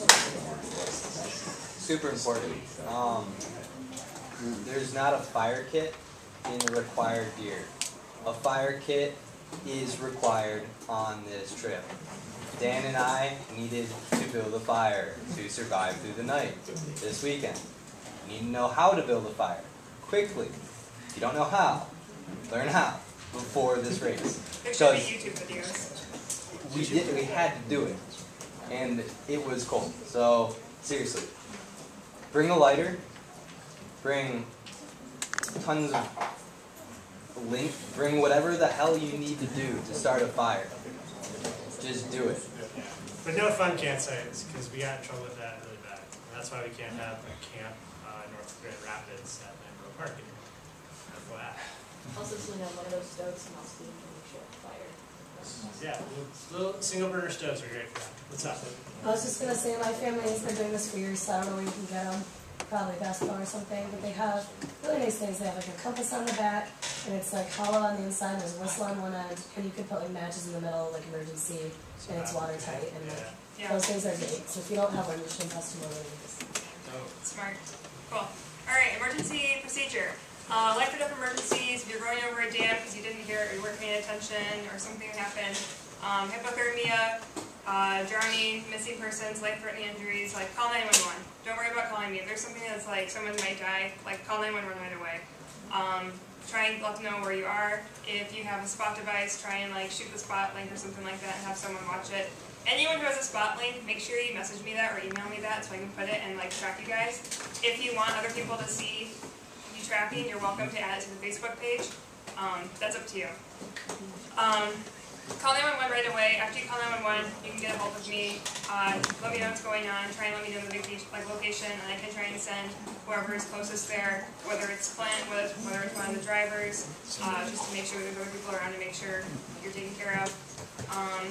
super important. Um, there's not a fire kit in the required gear. A fire kit is required on this trip. Dan and I needed to build a fire to survive through the night this weekend. You need to know how to build a fire quickly. If you don't know how, learn how before this race. There should be YouTube videos. We did. We had to do it, and it was cold. So seriously, bring a lighter. Bring tons of link. Bring whatever the hell you need to do to start a fire. Just do it. But no fun campsites, because we got in trouble with that really bad. And that's why we can't have a camp uh, north of Grand Rapids at Lambeau Park anymore. F Y I. Also, so you know, one of those stoves can also be a short fire. Yeah, little, little single burner stoves are great for that. What's up? I was just gonna say, my family has been doing this for years, so I don't know where you can get them. Probably Bass Pro or something, but they have really nice things. They have like a compass on the back, and it's like hollow on the inside. There's a whistle on one end, and you can put like matches in the middle, like emergency, and it's watertight. And like, Yeah. those things are great. So if you don't have one, you should invest in one of these. Smart. Cool. Alright, emergency procedure. Uh, life or death emergencies, if you're going over a dam because you didn't hear it or you weren't paying attention or something happened, um, hypothermia, uh, drowning, missing persons, life-threatening injuries, like call nine one one. Don't worry about calling me. If there's something that's like someone might die, like call nine one one right away. Um, try and let them know where you are. If you have a spot device, try and like shoot the spot link or something like that and have someone watch it. Anyone who has a spot link, make sure you message me that or email me that so I can put it and like track you guys. If you want other people to see you tracking, you're welcome to add it to the Facebook page. Um, that's up to you. Um, call nine one one right away. After you call nine one one, you can get a hold of me. Uh, let me know what's going on. Try and let me know the vacation, like location, and I can try and send whoever is closest there, whether it's Clint, whether it's, whether it's one of the drivers, uh, just to make sure there's other people around to make sure you're taken care of. Um,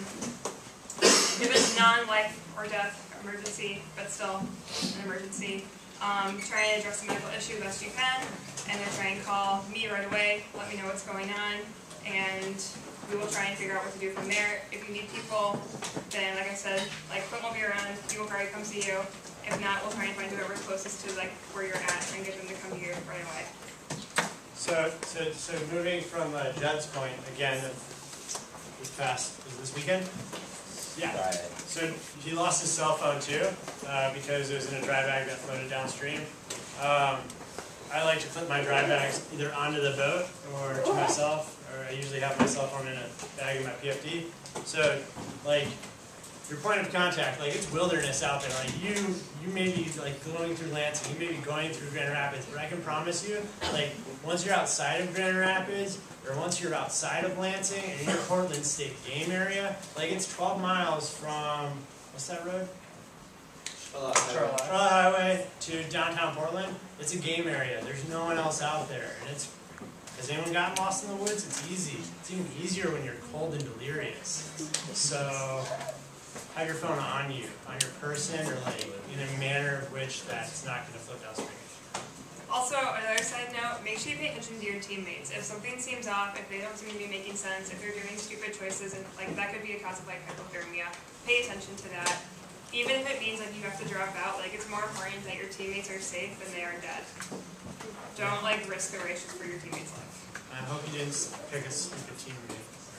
if it's non-life or death emergency, but still an emergency, um, try and address the medical issue the best you can, and then try and call me right away. Let me know what's going on, and we will try and figure out what to do from there. If you need people, then like I said, like Clint will be around, he will probably come see you. If not, we'll try and find whoever's closest to like where you're at and get them to come to you right away. So, so, so moving from uh, Judd's point, again, this past, was this weekend? Yeah. Right. So he lost his cell phone too, uh, because it was in a dry bag that floated downstream. Um, I like to put my dry bags either onto the boat or to myself, or I usually have my cell phone in a bag in my P F D. So, like, your point of contact, like, it's wilderness out there. Like, you, you may be, like, going through Lansing, you may be going through Grand Rapids, but I can promise you, like, once you're outside of Grand Rapids, or once you're outside of Lansing, and you're in Portland State Game area, like, it's twelve miles from, what's that road? Charlotte Highway. Charlotte Highway to downtown Portland. It's a game area. There's no one else out there, and it's. Has anyone gotten lost in the woods? It's easy. It's even easier when you're cold and delirious. So have your phone on you, on your person, or like in a manner of which that's not going to flip downstream. Also, another side note, make sure you pay attention to your teammates. If something seems off, if they don't seem to be making sense, if they're doing stupid choices, and like that could be a cause of like hypothermia, pay attention to that. Even if it means like you have to drop out, like it's more important that your teammates are safe than they are dead. Don't like risk the race just for your teammates' life. I hope you didn't pick a stupid teammate.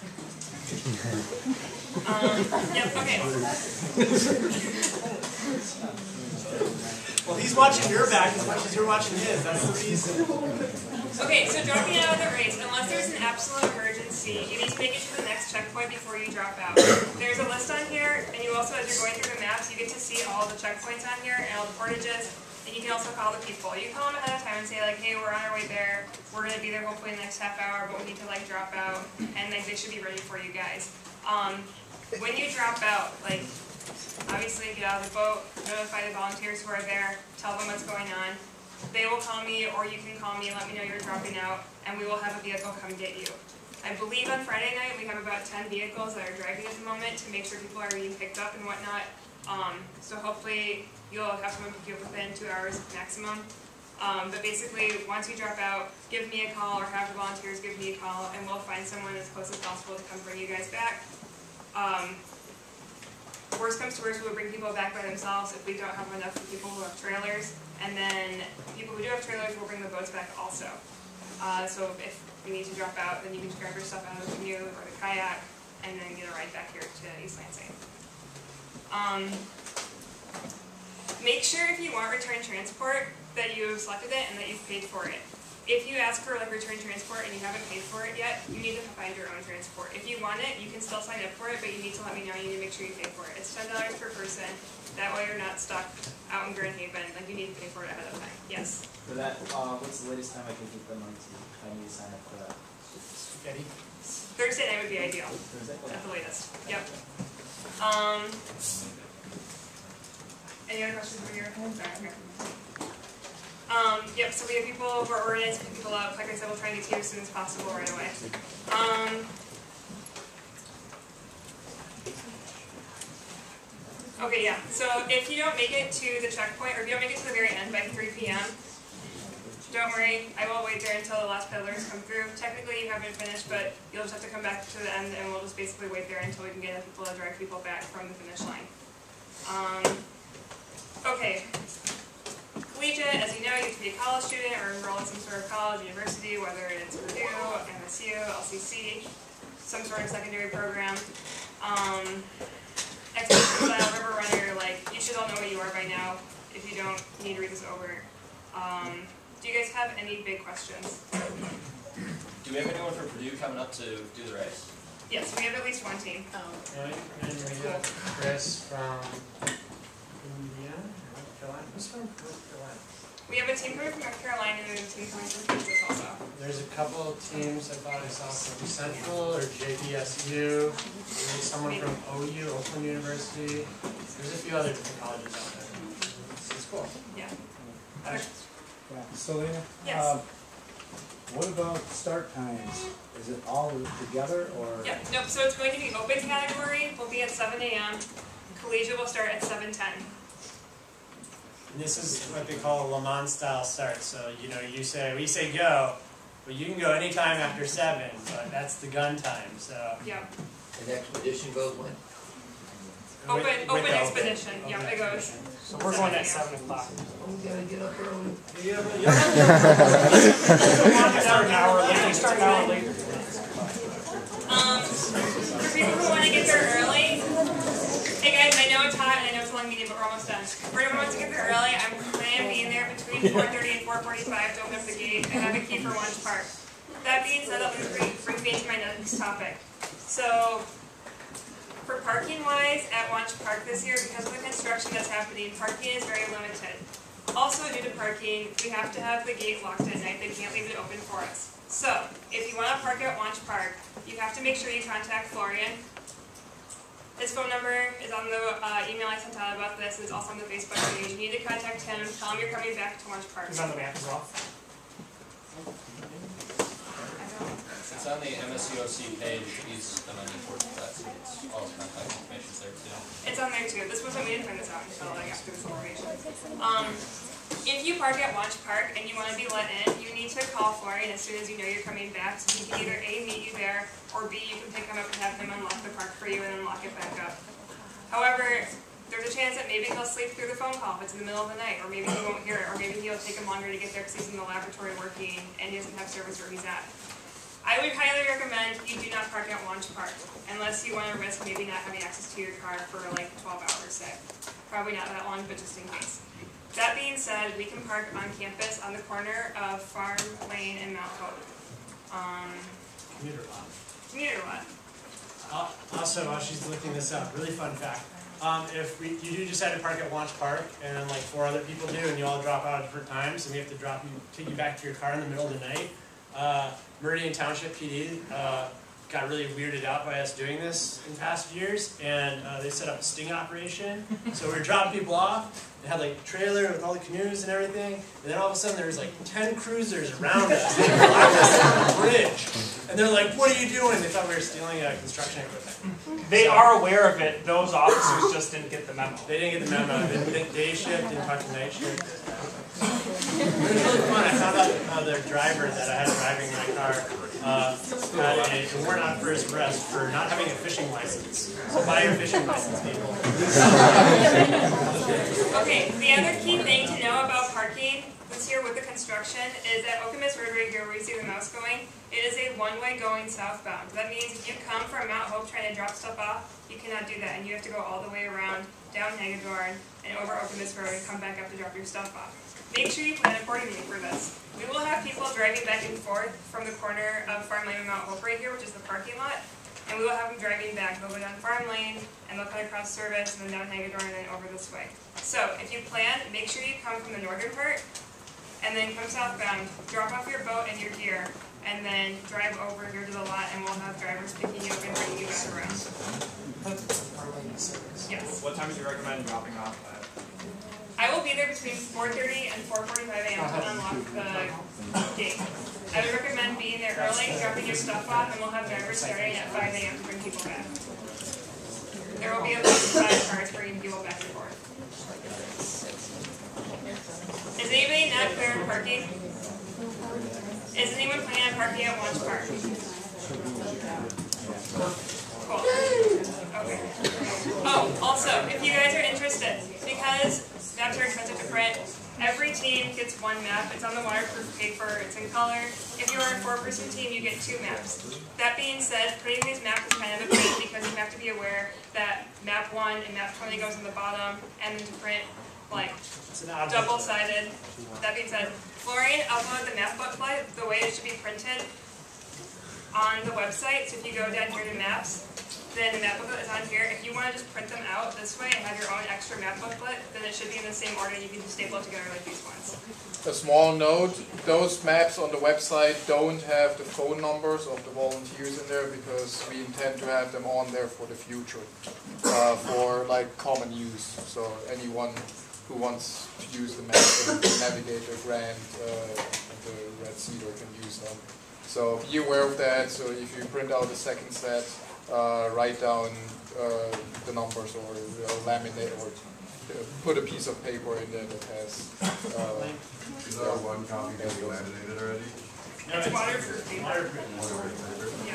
um, yep, okay. Well, he's watching your back as much as you're watching his. That's the reason. Okay, so dropping out of the race, unless there's an absolute emergency, you need to make it to the next checkpoint before you drop out. There's a list on here, and you also, as you're going through the maps, you get to see all the checkpoints on here and all the portages. And you can also call the people. You call them ahead of time and say like, hey, we're on our way there. We're going to be there hopefully in the next half hour, but we need to like drop out. And like, they should be ready for you guys. Um, when you drop out, like, obviously get out of the boat, notify the volunteers who are there, tell them what's going on. They will call me, or you can call me and let me know you're dropping out, and we will have a vehicle come get you. I believe on Friday night we have about ten vehicles that are driving at the moment to make sure people are being picked up and whatnot. Um, so hopefully you'll have someone pick you up within two hours maximum. Um, but basically, once you drop out, give me a call or have the volunteers give me a call, and we'll find someone as close as possible to come bring you guys back. Um, worst comes to worst, we'll bring people back by themselves if we don't have enough people who have trailers. And then people who do have trailers, we'll bring the boats back also. Uh, so if you need to drop out, then you can just grab your stuff out of the canoe or the kayak, and then get a ride back here to East Lansing. Um, make sure if you want return transport that you've selected it and that you've paid for it. If you ask for like return transport and you haven't paid for it yet, you need to find your own transport. If you want it, you can still sign up for it, but you need to let me know. You need to make sure you pay for it. It's ten dollars per person. That way you're not stuck out in Grand Haven. Like you need to pay for it ahead of time. Yes? For that, uh, what's the latest time I can get the money to? I need to sign up for that. Spaghetti? Thursday night would be ideal. Thursday? At the latest. Yep. Um, any other questions over here? Sorry, here. Um, yep, so we have people who are organized to pick people up. Like I said, we'll try and get to you as soon as possible right away. Um, okay, yeah, so if you don't make it to the checkpoint, or if you don't make it to the very end by three p m, don't worry, I will wait there until the last peddlers come through. Technically, you haven't finished, but you'll just have to come back to the end, and we'll just basically wait there until we can get people to drive people back from the finish line. Um, okay. Collegiate, as you know, you have to be a college student or enroll in some sort of college, university, whether it's Purdue, M S U, L C C, some sort of secondary program. Um, Expedition style, river runner, like, you should all know what you are by now. If you don't, you need to read this over. Um, do you guys have any big questions? Do we have anyone from Purdue coming up to do the race? Yes, we have at least one team. Oh. Right, and we have Chris from Indiana, North Carolina. Who's from North Carolina? We have a team coming from North Carolina and a team coming from Kansas also. There's a couple of teams I thought I saw from Central or J P S U. There's someone from O U, Oakland University. There's a few other different colleges out there. It's, it's cool. Yeah. Uh, Yeah, Selena? Yes. uh, What about start times? Is it all together or? Yep, nope, so it's going to be open category, will be at seven A M Collegiate will start at seven ten. And this is what they call a Le Mans style start. So, you know, you say, we say go, but you can go anytime after seven, but that's the gun time, so. Yep. And expedition goes when? Open, With- with open the expedition, open yep, it goes. So we're going at seven o'clock. We gotta get up early. Start an hour later. Start an hour later. Um, for people who want to get there early, hey guys, I know it's hot and I know it's a long meeting, but we're almost done. For anyone who wants to get there early, I'm planning on being there between four thirty and four forty-five to open up the gate. I have a key for Lunch Park. That being said, that brings me into my next topic. So, for parking wise at Watch Park this year, because of the construction that's happening, parking is very limited. Also, due to parking, we have to have the gate locked at night. They can't leave it open for us. So, if you want to park at Watch Park, you have to make sure you contact Florian. His phone number is on the uh, email I sent out about this. It's also on the Facebook page. You need to contact him. Tell him you're coming back to Watch Park. He's on the map as well. It's on the M S U O C page. He's the money for that. So it's all his contact information's there too. It's on there too. This wasn't, we didn't find this out until I got through this information. Um, if you park at Watch Park and you want to be let in, you need to call Florian as soon as you know you're coming back. So he can either A, meet you there, or B, you can pick him up and have him unlock the park for you and then lock it back up. However, there's a chance that maybe he'll sleep through the phone call if it's in the middle of the night, or maybe he won't hear it, or maybe he'll take him longer to get there because he's in the laboratory working and he doesn't have service where he's at. I would highly recommend you do not park at Watch Park unless you want to risk maybe not having access to your car for like twelve hours, say. Probably not that long, but just in case. That being said, we can park on campus on the corner of Farm Lane and Mount Hope. Um, Commuter lot. commuter lot. Uh, Also, while she's looking this up, really fun fact. Um, if we, you do decide to park at Watch Park, and then like four other people do, and you all drop out at different times, and we have to drop you, take you back to your car in the middle of the night, uh, Meridian Township P D uh, got really weirded out by us doing this in past years, and uh, they set up a sting operation. So we were dropping people off. They had like a trailer with all the canoes and everything, and then all of a sudden there was like ten cruisers around us. They were on the bridge, and they're like, "What are you doing?" They thought we were stealing uh, construction equipment. They So- are aware of it. Those officers just didn't get the memo. They didn't get the memo. They didn't day shift, didn't talk to night shift. It was really fun. I found out uh, their driver that I had driving my car uh, had a, a warrant out for his arrest for not having a fishing license. So buy your fishing license, people. Okay, the other key thing to know about parking this year with the construction is that Okemos Road right here where you see the mouse going, it is a one-way going southbound. That means if you come from Mount Hope trying to drop stuff off, you cannot do that, and you have to go all the way around, down Hagedorn, and over Okemos Road and come back up to drop your stuff off. Make sure you plan accordingly for this. We will have people driving back and forth from the corner of Farm Lane and Mount Hope right here, which is the parking lot, and we will have them driving back. They'll go down Farm Lane, and they'll cut across Service, and then down Hagedorn, and then over this way. So, if you plan, make sure you come from the northern part, and then come southbound, drop off your boat and your gear, and then drive over here to the lot, and we'll have drivers picking you up and bringing you back around. Yes. What time do you recommend dropping off at? I will be there between four thirty and four forty-five A M to unlock the gate. I would recommend being there early, dropping your stuff off, and we'll have drivers starting at five A M to bring people back. There will be at least five cars bringing people back and forth. Is anybody not clear on parking? Is anyone planning on parking at Watch Park? Cool. Okay. Oh, also, if you guys are interested, because maps are expensive to print, every team gets one map. It's on the waterproof paper. It's in color. If you are a four-person team, you get two maps. That being said, printing these maps is kind of a pain because you have to be aware that map one and map twenty goes on the bottom, and then to print like double-sided. That being said, Florian uploaded the map booklet the way it should be printed on the website. So if you go down here to maps, then the map booklet is on here. If you want to just print them out this way and have your own extra map booklet, then it should be in the same order. You can just staple it together like these ones. A small note, those maps on the website don't have the phone numbers of the volunteers in there because we intend to have them on there for the future, uh, for like common use. So anyone who wants to use the map and navigate the Grand uh, and the Red Cedar can use them. So be aware of that. So if you print out a second set, uh, write down uh, the numbers or uh, laminate or uh, put a piece of paper in there that has. Uh, Is that one copy that you laminated already? No, it's waterproof paper. Waterproof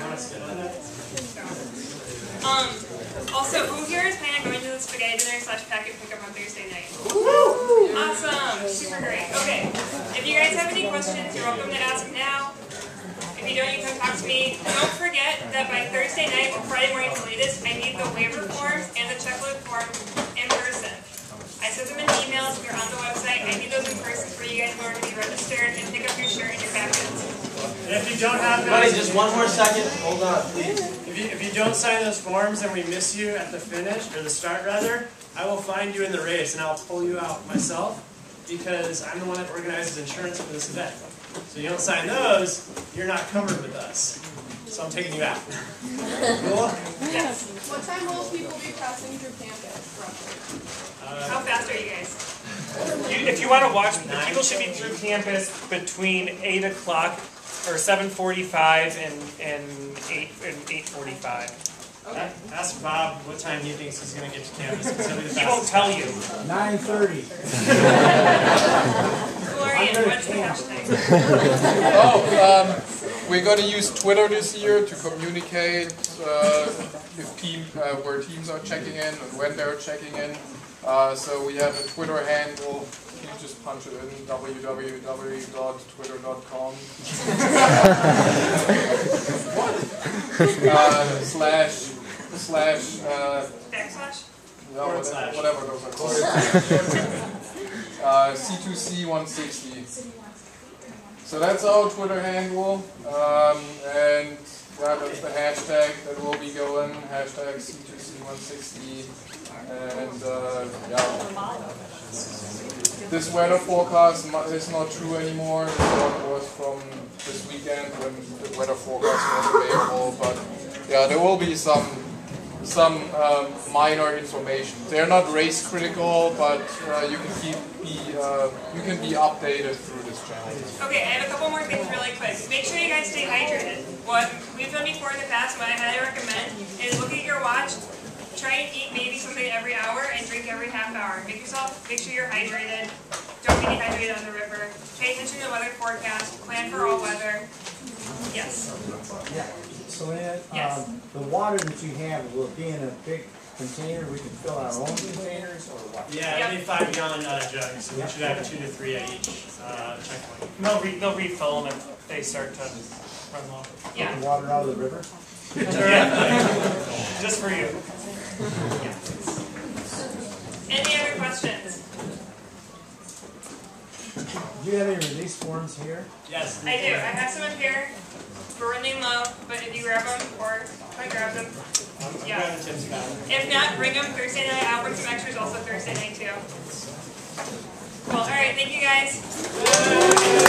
Yeah. Um, also, who here is planning on going to the spaghetti dinner slash packet pickup on Thursday night? Awesome! Super great. Okay. If you guys have any questions, you're welcome to ask now. If you don't, you can talk to me. Don't forget that by Thursday night or Friday morning at the latest, I need the waiver forms and the checkload form in person. I sent them in emails. They're on the website. I need those in person for you guys in order to be registered and pick up your shirt and your packets. And if you don't have those, Buddy, just one more second. Hold on, please. If you, if you don't sign those forms and we miss you at the finish, or the start rather, I will find you in the race and I'll pull you out myself because I'm the one that organizes insurance for this event. So you don't sign those, you're not covered with us. So I'm taking you out. Cool? Yes. What time will people be passing through campus, roughly? Uh, How fast are you guys? You, if you want to watch, the people should be through campus between eight o'clock or seven forty-five and and eight and eight forty-five. Okay. Ask Bob what time he thinks he's going to get to campus. He'll be the He won't fastest. tell you. Nine thirty. Florian, what's the hashtag? Oh, um, we're going to use Twitter this year to communicate uh, if team, uh, where teams are checking in and when they're checking in. Uh, so we have a Twitter handle. You can just punch it in w w w dot twitter dot com uh, slash slash uh, Backslash? no, whatever, whatever those are called. uh, C two C one sixty. So that's our Twitter handle, um, and yeah, that's the hashtag that will be going, hashtag C two C one sixty, and uh, yeah. This weather forecast is not true anymore. This one was from this weekend when the weather forecast was available, but yeah, there will be some some um, minor information. They're not race critical, but uh, you can keep be uh, you can be updated through this channel. Okay, I have a couple more things really quick. Make sure you guys stay hydrated. What we've done before in the past, what I highly recommend, is look at your watch, try and eat maybe something every hour, and drink every half hour. Make yourself, make sure you're hydrated. Don't get dehydrated on the river. Pay attention to the weather forecast. Plan for all weather. Yes. Yeah. So Ann, Yes. um, the water that you have, will it be in a big container? We can fill our own containers, or what? Yeah, it'll be five gallon uh, jugs, so we should have two to three at each uh, checkpoint. They'll, re they'll refill them if they start to run low. Yeah. The water out of the river? Just for you. Any other questions? Do you have any release forms here? Yes. I do. I have some up here. We're running low, but if you grab them, or if I grab them, yeah. If not, bring them Thursday night. I'll bring some extras also Thursday night too. Cool. All right. Thank you guys.